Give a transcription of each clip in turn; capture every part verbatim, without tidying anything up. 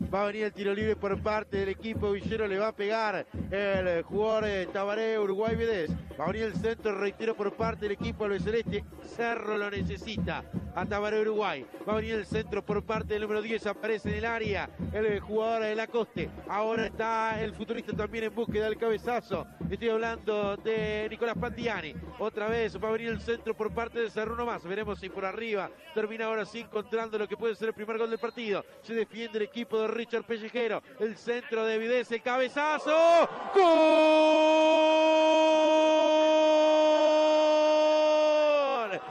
Va a venir el tiro libre por parte del equipo villero. Le va a pegar el jugador de Tabaré, Uruguay Vélez. Va a venir el centro, reitero, por parte del equipo albiceleste. Cerro lo necesita a Tabaré, Uruguay. Va a venir el centro por parte del número diez. Aparece en el área el jugador de Lacoste. Ahora está el futurista también en búsqueda del cabezazo. Estoy hablando de Nicolás Pandiani. Otra vez va a venir el centro por parte de Cerro más. Veremos si por arriba termina ahora sí encontrando lo que puede ser el primer gol del partido. Se defiende el equipo de Richard Pellejero. El centro de Videz, el cabezazo. ¡Gol!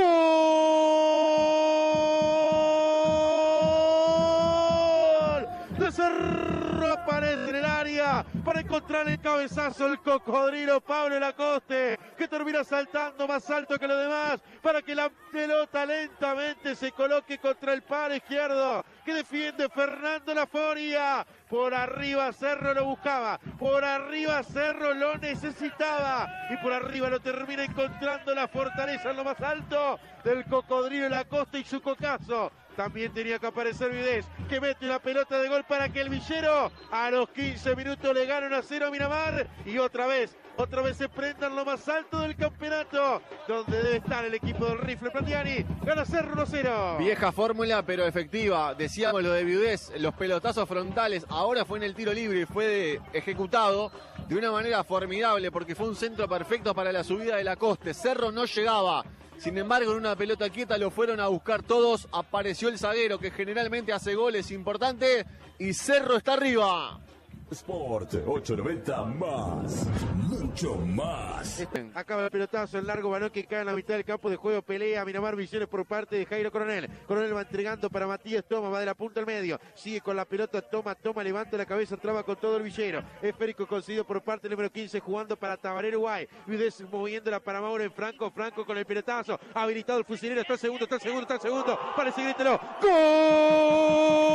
¡Gol! De Cerro aparece en el área para encontrar el cabezazo, el cocodrilo Pablo Lacoste, que termina saltando más alto que los demás para que la pelota lentamente se coloque contra el palo izquierdo que defiende Fernando Laforia. Por arriba Cerro lo buscaba, por arriba Cerro lo necesitaba y por arriba lo termina encontrando la fortaleza en lo más alto del cocodrilo Lacoste y su cocazo. También tenía que aparecer Videz, que mete la pelota de gol para que el villero a los quince minutos le gane uno a cero a Miramar. Y otra vez, otra vez se prenda en lo más alto del campeonato, donde debe estar el equipo del rifle Pandiani. Gana Cerro uno a cero. Vieja fórmula, pero efectiva. Decíamos lo de Videz, los pelotazos frontales. Ahora fue en el tiro libre y fue de, ejecutado de una manera formidable porque fue un centro perfecto para la subida de Lacoste. Cerro no llegaba. Sin embargo, en una pelota quieta lo fueron a buscar todos. Apareció el zaguero, que generalmente hace goles importantes. Y Cerro está arriba. Sport ochocientos noventa más, mucho más. Acaba el pelotazo, el largo balón que cae en la mitad del campo de juego. Pelea Miramar Visiones por parte de Jairo Coronel. Coronel va entregando para Matías Toma, va de la punta al medio. Sigue con la pelota, Toma, Toma, levanta la cabeza, traba con todo el villero. Esférico conseguido por parte del número quince, jugando para Tabaré, Uruguay. Videz moviéndola para Mauro en Franco. Franco con el pelotazo. Habilitado el fusilero, está el segundo, está el segundo, está el segundo. Parece grítelo. ¡Gol!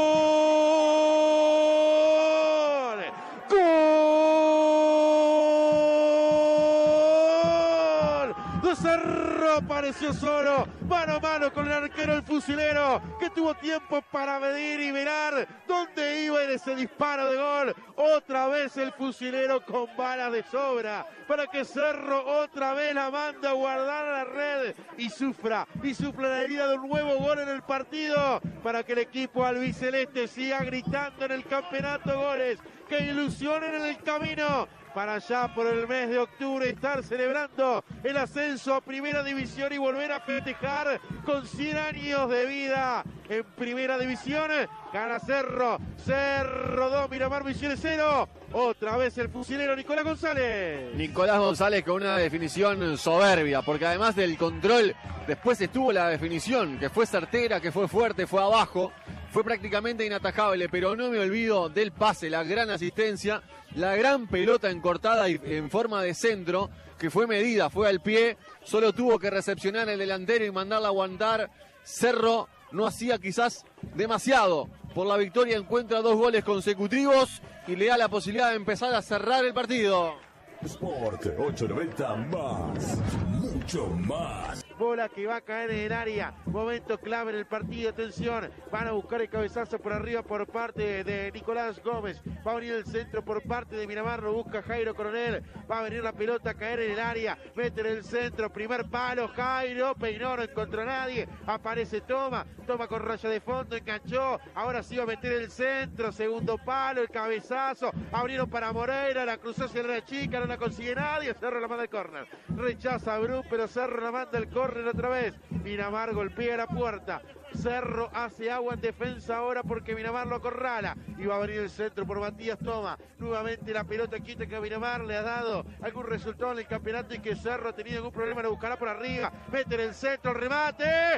¡Gol! De Cerro apareció solo, mano a mano con el arquero el fusilero, que tuvo tiempo para medir y mirar dónde iba en ese disparo de gol. Otra vez el fusilero con balas de sobra para que Cerro otra vez la manda a guardar a la red y sufra, y sufra la herida de un nuevo gol en el partido para que el equipo albiceleste siga gritando en el campeonato goles que ilusionen en el camino para allá por el mes de octubre estar celebrando el ascenso a Primera División y volver a festejar con cien años de vida en Primera División. Gana Cerro, Cerro dos, Miramar Visiones cero. Otra vez el fusilero Nicolás González. Nicolás González con una definición soberbia, porque además del control, después estuvo la definición, que fue certera, que fue fuerte, fue abajo. Fue prácticamente inatajable, pero no me olvido del pase, la gran asistencia, la gran pelota encortada y en forma de centro, que fue medida, fue al pie, solo tuvo que recepcionar el delantero y mandarla a aguantar. Cerro no hacía quizás demasiado. Por la victoria encuentra dos goles consecutivos y le da la posibilidad de empezar a cerrar el partido. Sport ochocientos noventa más, mucho más. Bola que va a caer en el área, momento clave en el partido, atención, van a buscar el cabezazo por arriba por parte de Nicolás Gómez, va a venir el centro por parte de Miramar, lo busca Jairo Coronel, va a venir la pelota a caer en el área, mete en el centro, primer palo, Jairo, peinó, no encontró a nadie, aparece Toma, Toma con raya de fondo, enganchó, ahora sí va a meter el centro, segundo palo, el cabezazo, abrieron para Moreira, la cruzó hacia la chica, no la consigue nadie, Cerro la manda al córner, rechaza a Bru, pero Cerro la manda al córner otra vez. Miramar golpea la puerta. Cerro hace agua en defensa ahora porque Miramar lo acorrala. Y va a venir el centro por Matías Toma. Nuevamente la pelota quieta que a Miramar le ha dado algún resultado en el campeonato y que Cerro ha tenido algún problema, lo buscará por arriba. Mete en el centro, el remate.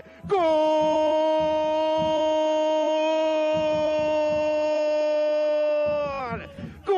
¡Gol!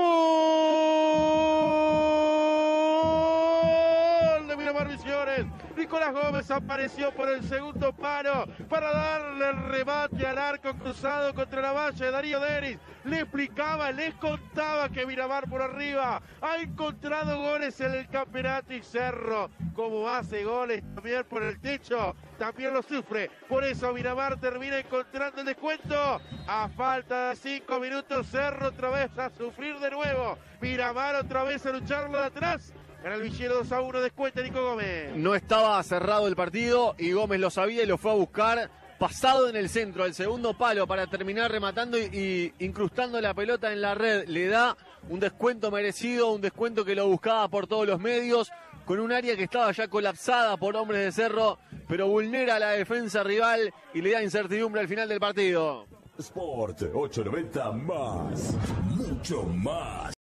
¡Gol! De Miramar Visiones. Nicolás Gómez apareció por el segundo palo para darle el remate al arco cruzado contra la valla de Darío Denis. Le explicaba, les contaba que Miramar por arriba ha encontrado goles en el campeonato y Cerro, como hace goles también por el techo, también lo sufre. Por eso Miramar termina encontrando el descuento. A falta de cinco minutos, Cerro otra vez a sufrir de nuevo. Miramar otra vez a lucharlo de atrás. En el Villero dos a uno descuenta Nico Gómez. No estaba cerrado el partido y Gómez lo sabía y lo fue a buscar. Pasado en el centro, al segundo palo para terminar rematando y, y incrustando la pelota en la red. Le da un descuento merecido, un descuento que lo buscaba por todos los medios, con un área que estaba ya colapsada por hombres de Cerro, pero vulnera la defensa rival y le da incertidumbre al final del partido. Sport ochocientos noventa más, mucho más.